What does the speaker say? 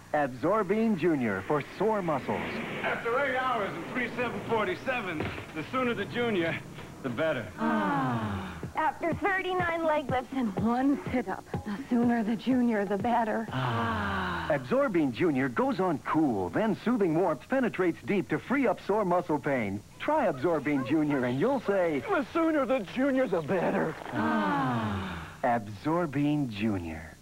Absorbine Jr. for sore muscles. After 8 hours and 3/7/47, the sooner the junior, the better. After 39 leg lifts and 1 sit-up, the sooner the junior, the better. Absorbine Jr. goes on cool, then soothing warmth penetrates deep to free up sore muscle pain. Try Absorbine Jr. and you'll say, the sooner the junior, the better. Absorbine Jr.